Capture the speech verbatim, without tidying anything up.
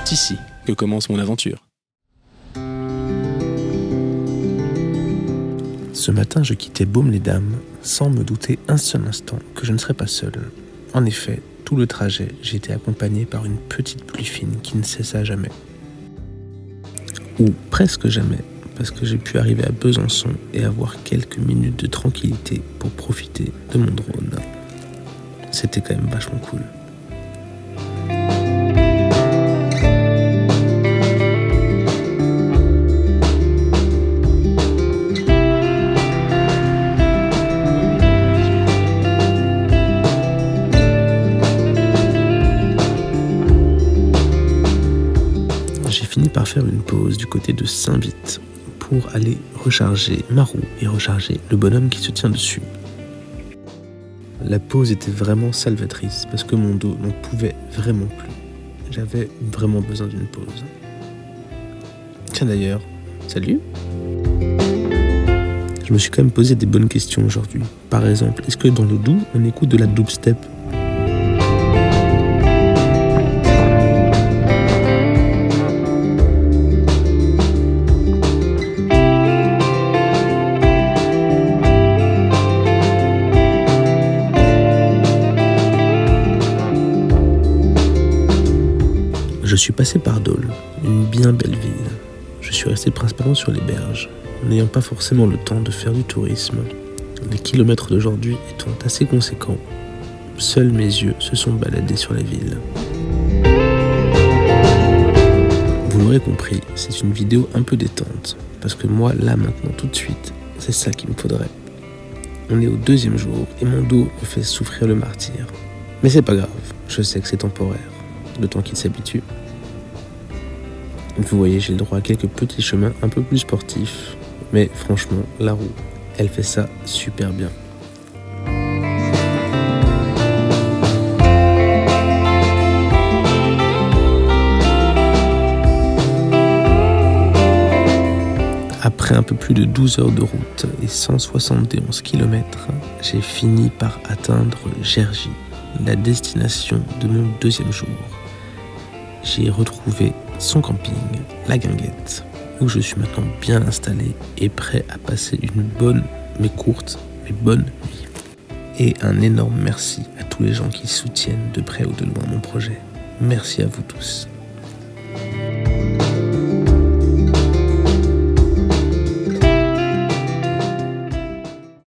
C'est ici que commence mon aventure. Ce matin, je quittais Baume-les-Dames sans me douter un seul instant que je ne serais pas seul. En effet, tout le trajet, j'ai été accompagné par une petite pluie fine qui ne cessa jamais. Ou presque jamais, parce que j'ai pu arriver à Besançon et avoir quelques minutes de tranquillité pour profiter de mon drone. C'était quand même vachement cool. J'ai fini par faire une pause du côté de Saint-Vite pour aller recharger ma roue et recharger le bonhomme qui se tient dessus. La pause était vraiment salvatrice parce que mon dos n'en pouvait vraiment plus. J'avais vraiment besoin d'une pause. Tiens d'ailleurs, salut! Je me suis quand même posé des bonnes questions aujourd'hui. Par exemple, est-ce que dans le Doubs, on écoute de la dubstep ? Je suis passé par Dole, une bien belle ville. Je suis resté principalement sur les berges, n'ayant pas forcément le temps de faire du tourisme. Les kilomètres d'aujourd'hui étant assez conséquents, seuls mes yeux se sont baladés sur la ville. Vous l'aurez compris, c'est une vidéo un peu détente, parce que moi, là, maintenant, tout de suite, c'est ça qu'il me faudrait. On est au deuxième jour et mon dos me fait souffrir le martyre. Mais c'est pas grave, je sais que c'est temporaire, le temps qu'il s'habitue. Vous voyez, j'ai le droit à quelques petits chemins un peu plus sportifs, mais franchement, la roue, elle fait ça super bien. Après un peu plus de douze heures de route et cent soixante et onze kilomètres, j'ai fini par atteindre Gergy, la destination de mon deuxième jour. J'ai retrouvé son camping, la Guinguette, où je suis maintenant bien installé et prêt à passer une bonne, mais courte, mais bonne nuit. Et un énorme merci à tous les gens qui soutiennent de près ou de loin mon projet. Merci à vous tous.